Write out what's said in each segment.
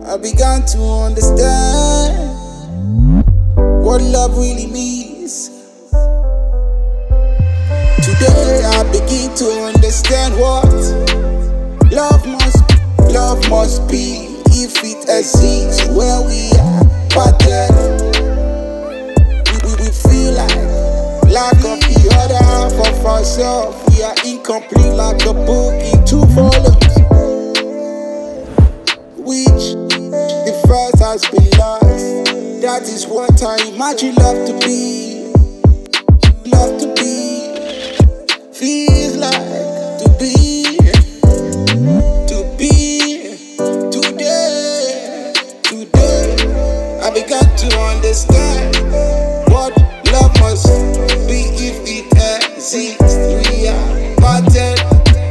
I began to understand what love really means. Today I begin to understand what love must be if it exists where we are parted. We feel like lack of the other half of ourselves. We are incomplete like a book in 2 volumes, which the first has been lost. That is what I imagine love to be. Love to be feels like to be today. I began to understand what love must be if it exists. We are parted.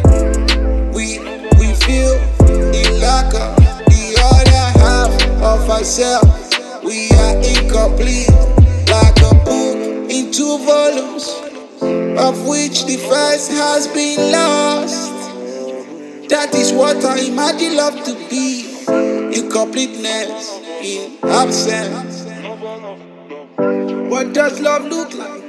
We feel the lack of the other half of ourselves. We are incomplete like a book in 2 volumes, of which the first has been lost. That is what I imagine love to be. Incompleteness in absence. What does love look like?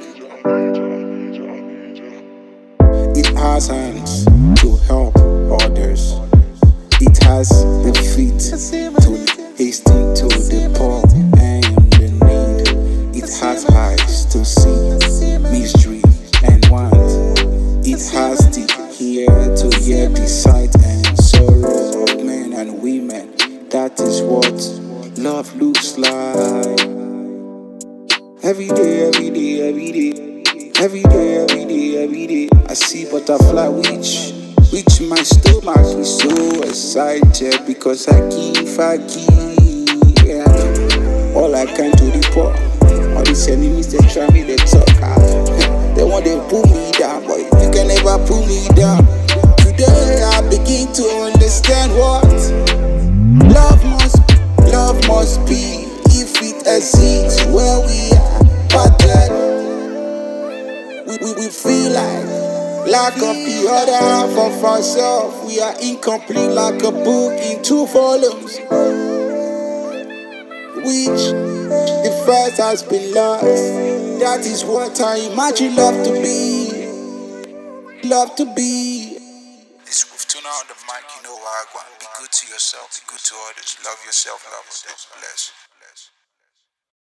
It has hands to help others. It has the feet to hasten to the poor and the need. It has eyes to see mystery and want. It has the ear to hear the sight and sorrow of men and women. That is what love looks like. Every day, every day, every day, every day, every day, every day, I see butterfly which my stomach is so excited because I give, yeah. All I can to the poor. All these enemies, they try me, they talk. They want to pull me down, but you can never pull me down. Today I begin to understand what love must be if it exists where we are parted. We feel like lack of the other half of ourselves. We are incomplete like a book in 2 volumes, which the first has been lost. That is what I imagine love to be. Love to be. It's WolfTunna on the mic, you know how I go. Be good to yourself, be good to others. Love yourself, love others. Bless.